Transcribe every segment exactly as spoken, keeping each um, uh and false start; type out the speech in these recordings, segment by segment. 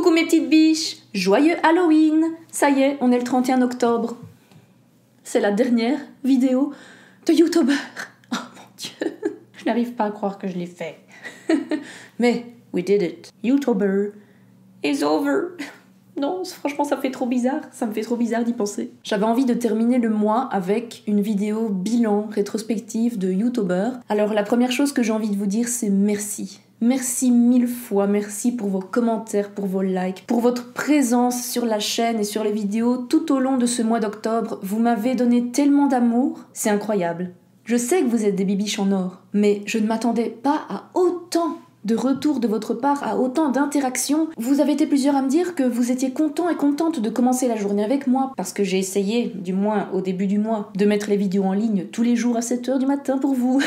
Coucou mes petites biches, joyeux Halloween. Ça y est, on est le trente et un octobre. C'est la dernière vidéo de YouTuber. Oh mon Dieu, je n'arrive pas à croire que je l'ai fait. Mais we did it. YouTuber is over. Non, franchement, ça fait trop bizarre. Ça me fait trop bizarre d'y penser. J'avais envie de terminer le mois avec une vidéo bilan rétrospective de YouTuber. Alors, la première chose que j'ai envie de vous dire, c'est merci. Merci mille fois, merci pour vos commentaires, pour vos likes, pour votre présence sur la chaîne et sur les vidéos tout au long de ce mois d'octobre. Vous m'avez donné tellement d'amour, c'est incroyable. Je sais que vous êtes des bibiches en or, mais je ne m'attendais pas à autant de retour de votre part, à autant d'interactions. Vous avez été plusieurs à me dire que vous étiez contents et contentes de commencer la journée avec moi, parce que j'ai essayé, du moins au début du mois, de mettre les vidéos en ligne tous les jours à sept heures du matin pour vous.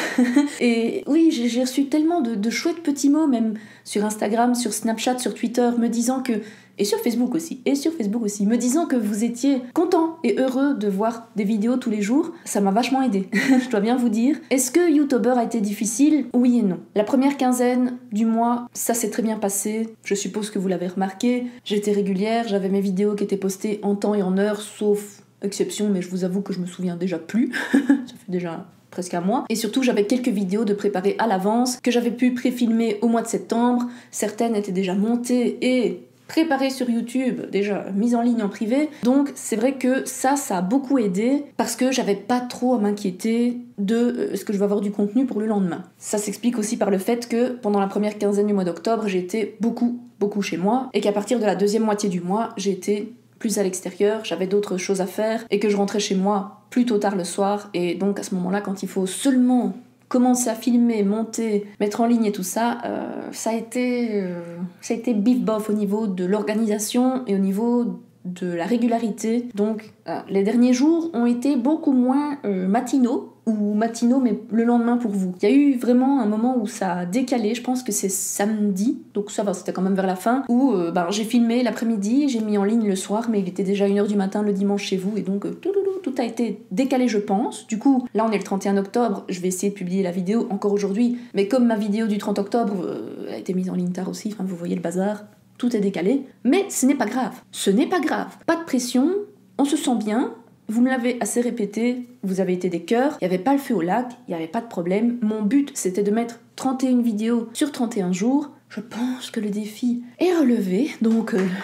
Et oui, j'ai, j'ai reçu tellement de, de chouettes petits mots, même sur Instagram, sur Snapchat, sur Twitter, me disant que... Et sur Facebook aussi, et sur Facebook aussi, me disant que vous étiez contents et heureux de voir des vidéos tous les jours. Ça m'a vachement aidé, je dois bien vous dire. Est-ce que YouTuber a été difficile? Oui et non. La première quinzaine du mois, ça s'est très bien passé. Je suppose que vous l'avez remarqué. J'étais régulière, j'avais mes vidéos qui étaient postées en temps et en heure, sauf exception, mais je vous avoue que je me souviens déjà plus. Ça fait déjà... presque un mois. Et surtout, j'avais quelques vidéos de préparer à l'avance, que j'avais pu pré-filmer au mois de septembre. Certaines étaient déjà montées et... préparé sur YouTube, déjà mise en ligne en privé. Donc c'est vrai que ça, ça a beaucoup aidé parce que j'avais pas trop à m'inquiéter de euh, est-ce que je vais avoir du contenu pour le lendemain. Ça s'explique aussi par le fait que pendant la première quinzaine du mois d'octobre, j'ai été beaucoup, beaucoup chez moi et qu'à partir de la deuxième moitié du mois, j'ai été plus à l'extérieur, j'avais d'autres choses à faire et que je rentrais chez moi plus tôt tard le soir. Et donc à ce moment-là, quand il faut seulement commencer à filmer, monter, mettre en ligne et tout ça, euh, ça a été, euh, ça a été bif-bof au niveau de l'organisation et au niveau de la régularité. Donc euh, les derniers jours ont été beaucoup moins euh, matinaux, ou matinaux mais le lendemain pour vous. Il y a eu vraiment un moment où ça a décalé, je pense que c'est samedi, donc ça va, c'était quand même vers la fin, où euh, ben, j'ai filmé l'après-midi, j'ai mis en ligne le soir, mais il était déjà une heure du matin le dimanche chez vous, et donc euh, tout, tout, tout a été décalé je pense. Du coup, là on est le trente et un octobre, je vais essayer de publier la vidéo encore aujourd'hui, mais comme ma vidéo du trente octobre euh, a été mise en ligne tard aussi, enfin vous voyez le bazar, tout est décalé, mais ce n'est pas grave, ce n'est pas grave, pas de pression, on se sent bien. Vous me l'avez assez répété, vous avez été des cœurs, il n'y avait pas le feu au lac, il n'y avait pas de problème. Mon but, c'était de mettre trente et une vidéos sur trente et un jours. Je pense que le défi est relevé, donc euh,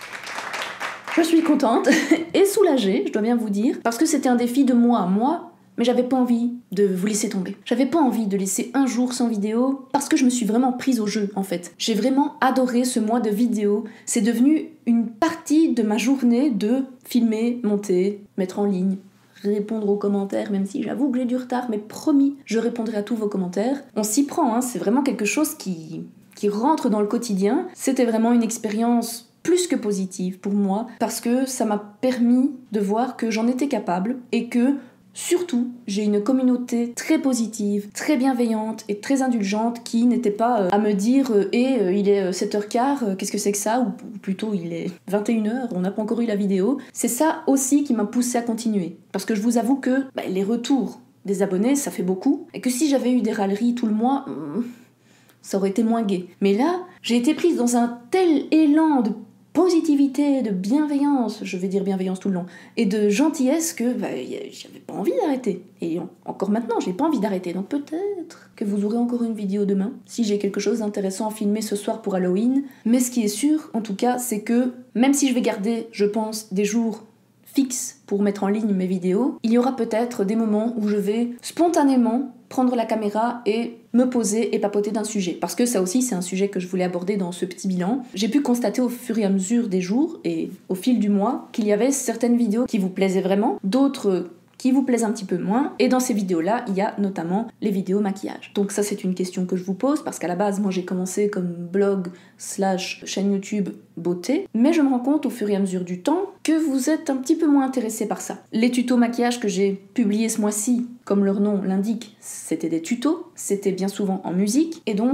je suis contente et soulagée, je dois bien vous dire, parce que c'était un défi de mois à mois, mais j'avais pas envie de vous laisser tomber. J'avais pas envie de laisser un jour sans vidéo, parce que je me suis vraiment prise au jeu, en fait. J'ai vraiment adoré ce mois de vidéos. C'est devenu une partie de ma journée de filmer, monter, mettre en ligne, répondre aux commentaires, même si j'avoue que j'ai du retard, mais promis, je répondrai à tous vos commentaires. On s'y prend, hein, c'est vraiment quelque chose qui, qui rentre dans le quotidien. C'était vraiment une expérience plus que positive pour moi, parce que ça m'a permis de voir que j'en étais capable, et que surtout, j'ai une communauté très positive, très bienveillante et très indulgente qui n'était pas euh, à me dire euh, « Eh, euh, il est euh, sept heures quinze, euh, qu'est-ce que c'est que ça ?» ou plutôt « Il est vingt et une heures, on n'a pas encore eu la vidéo ». C'est ça aussi qui m'a poussée à continuer. Parce que je vous avoue que bah, les retours des abonnés, ça fait beaucoup. Et que si j'avais eu des râleries tout le mois, hum, ça aurait été moins gai. Mais là, j'ai été prise dans un tel élan de positivité, de bienveillance, je vais dire bienveillance tout le long, et de gentillesse que bah, j'avais pas envie d'arrêter. Et encore maintenant, j'ai pas envie d'arrêter. Donc peut-être que vous aurez encore une vidéo demain, si j'ai quelque chose d'intéressant à filmer ce soir pour Halloween. Mais ce qui est sûr, en tout cas, c'est que même si je vais garder, je pense, des jours fixes pour mettre en ligne mes vidéos, il y aura peut-être des moments où je vais spontanément prendre la caméra et me poser et papoter d'un sujet. Parce que ça aussi, c'est un sujet que je voulais aborder dans ce petit bilan. J'ai pu constater au fur et à mesure des jours et au fil du mois qu'il y avait certaines vidéos qui vous plaisaient vraiment, d'autres qui vous plaisent un petit peu moins. Et dans ces vidéos-là, il y a notamment les vidéos maquillage. Donc ça, c'est une question que je vous pose, parce qu'à la base, moi, j'ai commencé comme blog slash chaîne YouTube beauté, mais je me rends compte au fur et à mesure du temps que vous êtes un petit peu moins intéressé par ça. Les tutos maquillage que j'ai publiés ce mois-ci, comme leur nom l'indique, c'était des tutos, c'était bien souvent en musique, et donc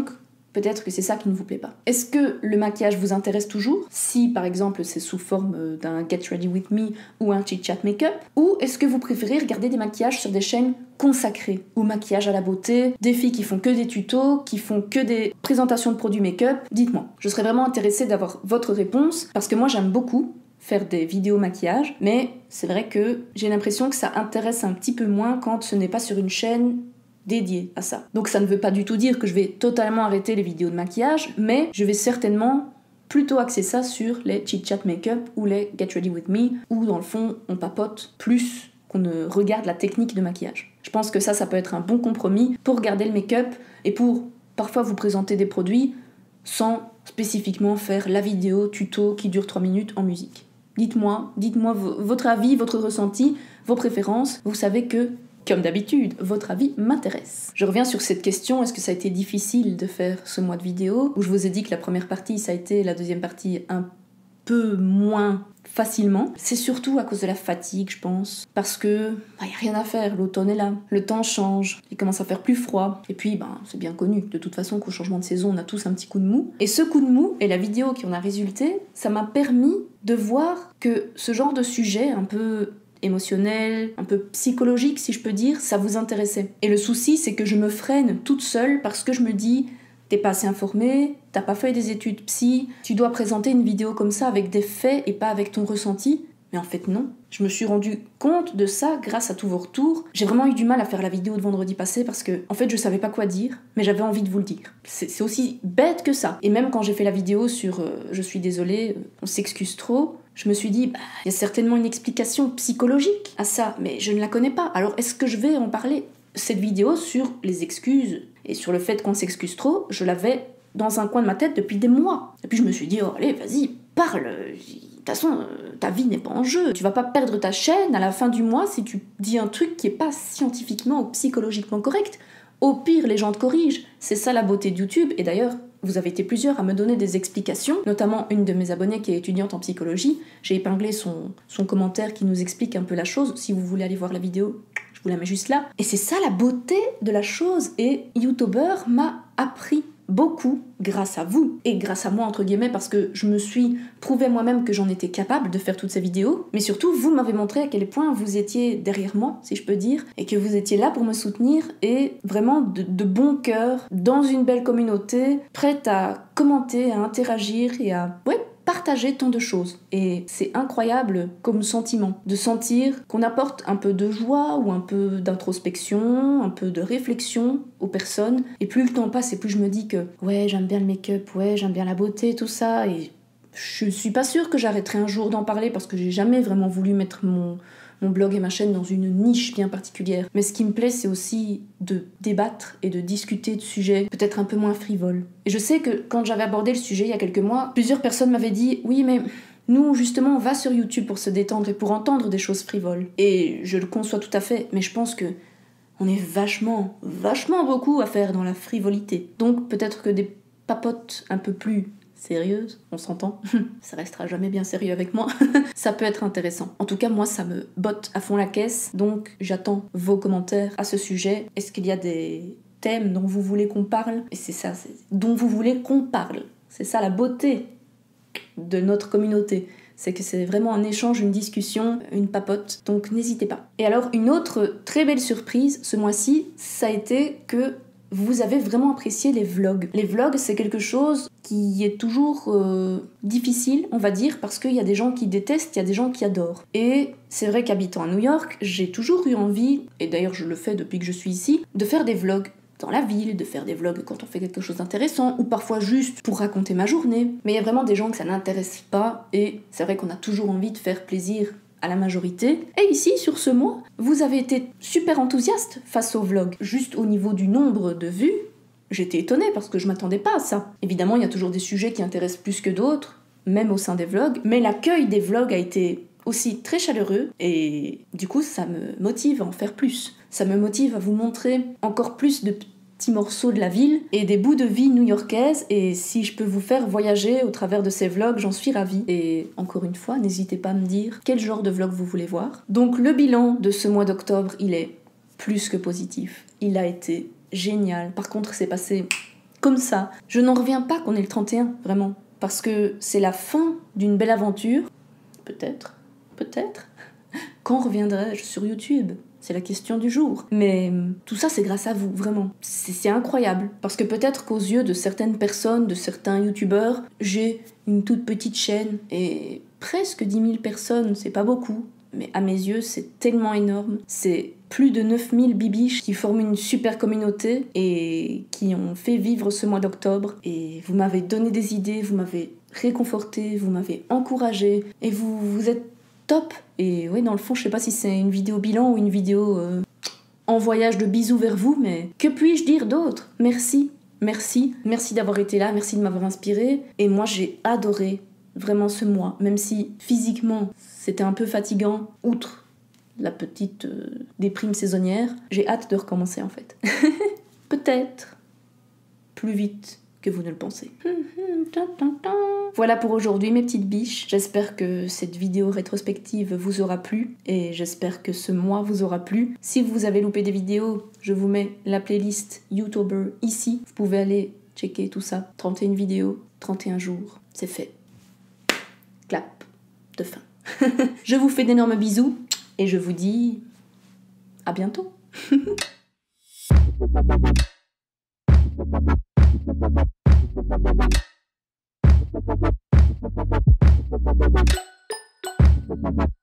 peut-être que c'est ça qui ne vous plaît pas. Est-ce que le maquillage vous intéresse toujours? Si par exemple c'est sous forme d'un Get Ready With Me ou un Chit Chat Makeup? Ou est-ce que vous préférez regarder des maquillages sur des chaînes consacrées au maquillage à la beauté, des filles qui font que des tutos, qui font que des présentations de produits make-up? Dites-moi. Je serais vraiment intéressée d'avoir votre réponse parce que moi j'aime beaucoup faire des vidéos maquillage, mais c'est vrai que j'ai l'impression que ça intéresse un petit peu moins quand ce n'est pas sur une chaîne dédiée à ça. Donc ça ne veut pas du tout dire que je vais totalement arrêter les vidéos de maquillage, mais je vais certainement plutôt axer ça sur les Chit Chat Makeup ou les Get Ready With Me, où dans le fond on papote plus qu'on ne regarde la technique de maquillage. Je pense que ça, ça peut être un bon compromis pour garder le make-up et pour parfois vous présenter des produits sans spécifiquement faire la vidéo tuto qui dure trois minutes en musique. Dites-moi, dites-moi votre avis, votre ressenti, vos préférences. Vous savez que, comme d'habitude, votre avis m'intéresse. Je reviens sur cette question, est-ce que ça a été difficile de faire ce mois de vidéo? Où je vous ai dit que la première partie, ça a été, la deuxième partie, un peu moins facilement. C'est surtout à cause de la fatigue, je pense. Parce que, bah, y a rien à faire, l'automne est là. Le temps change, il commence à faire plus froid. Et puis, bah, c'est bien connu, de toute façon, qu'au changement de saison, on a tous un petit coup de mou. Et ce coup de mou, et la vidéo qui en a résulté, ça m'a permis de voir que ce genre de sujet, un peu émotionnel, un peu psychologique, si je peux dire, ça vous intéressait. Et le souci, c'est que je me freine toute seule parce que je me dis... T'es pas assez informé, t'as pas fait des études psy, tu dois présenter une vidéo comme ça avec des faits et pas avec ton ressenti. Mais en fait non, je me suis rendu compte de ça grâce à tous vos retours. J'ai vraiment eu du mal à faire la vidéo de vendredi passé parce que en fait je savais pas quoi dire, mais j'avais envie de vous le dire. C'est, c'est aussi bête que ça. Et même quand j'ai fait la vidéo sur euh, je suis désolée, euh, on s'excuse trop, je me suis dit, bah, y a certainement une explication psychologique à ça, mais je ne la connais pas. Alors est-ce que je vais en parler? Cette vidéo sur les excuses et sur le fait qu'on s'excuse trop, je l'avais dans un coin de ma tête depuis des mois. Et puis je me suis dit, oh allez, vas-y, parle. De toute façon, ta vie n'est pas en jeu. Tu vas pas perdre ta chaîne à la fin du mois si tu dis un truc qui est pas scientifiquement ou psychologiquement correct. Au pire, les gens te corrigent. C'est ça la beauté de YouTube. Et d'ailleurs, vous avez été plusieurs à me donner des explications, notamment une de mes abonnées qui est étudiante en psychologie. J'ai épinglé son, son commentaire qui nous explique un peu la chose. Si vous voulez aller voir la vidéo, je vous la mets juste là. Et c'est ça la beauté de la chose. Et YouTuber m'a appris beaucoup grâce à vous. Et grâce à moi, entre guillemets, parce que je me suis prouvé moi-même que j'en étais capable de faire toutes ces vidéos. Mais surtout, vous m'avez montré à quel point vous étiez derrière moi, si je peux dire, et que vous étiez là pour me soutenir, et vraiment de, de bon cœur, dans une belle communauté, prête à commenter, à interagir et à... Ouais, partager tant de choses. Et c'est incroyable comme sentiment, de sentir qu'on apporte un peu de joie ou un peu d'introspection, un peu de réflexion aux personnes. Et plus le temps passe et plus je me dis que ouais, j'aime bien le make-up, ouais, j'aime bien la beauté, tout ça. Et je suis pas sûre que j'arrêterai un jour d'en parler parce que j'ai jamais vraiment voulu mettre mon... mon blog et ma chaîne dans une niche bien particulière. Mais ce qui me plaît, c'est aussi de débattre et de discuter de sujets peut-être un peu moins frivoles. Et je sais que quand j'avais abordé le sujet il y a quelques mois, plusieurs personnes m'avaient dit « Oui, mais nous, justement, on va sur YouTube pour se détendre et pour entendre des choses frivoles. » Et je le conçois tout à fait, mais je pense que on est vachement, vachement beaucoup à faire dans la frivolité. Donc peut-être que des papotes un peu plus... sérieuse, on s'entend, ça restera jamais bien sérieux avec moi, ça peut être intéressant. En tout cas, moi, ça me botte à fond la caisse, donc j'attends vos commentaires à ce sujet. Est-ce qu'il y a des thèmes dont vous voulez qu'on parle? Et c'est ça, c'est dont vous voulez qu'on parle. C'est ça la beauté de notre communauté. C'est que c'est vraiment un échange, une discussion, une papote, donc n'hésitez pas. Et alors, une autre très belle surprise ce mois-ci, ça a été que vous avez vraiment apprécié les vlogs. Les vlogs, c'est quelque chose qui est toujours euh, difficile, on va dire, parce qu'il y a des gens qui détestent, il y a des gens qui adorent. Et c'est vrai qu'habitant à New York, j'ai toujours eu envie, et d'ailleurs je le fais depuis que je suis ici, de faire des vlogs dans la ville, de faire des vlogs quand on fait quelque chose d'intéressant, ou parfois juste pour raconter ma journée. Mais il y a vraiment des gens que ça n'intéresse pas, et c'est vrai qu'on a toujours envie de faire plaisir à la majorité. Et ici, sur ce mois, vous avez été super enthousiaste face au vlog. Juste au niveau du nombre de vues, j'étais étonnée parce que je m'attendais pas à ça. Évidemment, il y a toujours des sujets qui intéressent plus que d'autres, même au sein des vlogs, mais l'accueil des vlogs a été aussi très chaleureux et du coup, ça me motive à en faire plus. Ça me motive à vous montrer encore plus de petits morceaux de la ville et des bouts de vie new-yorkaise, et si je peux vous faire voyager au travers de ces vlogs, j'en suis ravie. Et encore une fois, n'hésitez pas à me dire quel genre de vlog vous voulez voir. Donc le bilan de ce mois d'octobre, il est plus que positif. Il a été génial. Par contre, c'est passé comme ça. Je n'en reviens pas qu'on est le trente et un, vraiment. Parce que c'est la fin d'une belle aventure. Peut-être, peut-être. Quand reviendrai-je sur YouTube ? C'est la question du jour. Mais tout ça, c'est grâce à vous, vraiment. C'est, c'est incroyable. Parce que peut-être qu'aux yeux de certaines personnes, de certains youtubeurs, j'ai une toute petite chaîne et presque dix mille personnes, c'est pas beaucoup. Mais à mes yeux, c'est tellement énorme. C'est plus de neuf mille bibiches qui forment une super communauté et qui ont fait vivre ce mois d'octobre. Et vous m'avez donné des idées, vous m'avez réconforté, vous m'avez encouragé. Et vous, vous êtes top. Et ouais, dans le fond, je sais pas si c'est une vidéo bilan ou une vidéo euh, en voyage de bisous vers vous, mais que puis-je dire d'autre ? Merci, merci, merci d'avoir été là, merci de m'avoir inspiré. Et moi, j'ai adoré vraiment ce mois, même si physiquement, c'était un peu fatigant, outre la petite euh, déprime saisonnière. J'ai hâte de recommencer, en fait. Peut-être plus vite que vous ne le pensez. Voilà pour aujourd'hui mes petites biches. J'espère que cette vidéo rétrospective vous aura plu et j'espère que ce mois vous aura plu. Si vous avez loupé des vidéos, je vous mets la playlist YouTuber ici. Vous pouvez aller checker tout ça. trente et une vidéos, trente et un jours. C'est fait. Clap de fin. Je vous fais d'énormes bisous et je vous dis à bientôt. Thank you.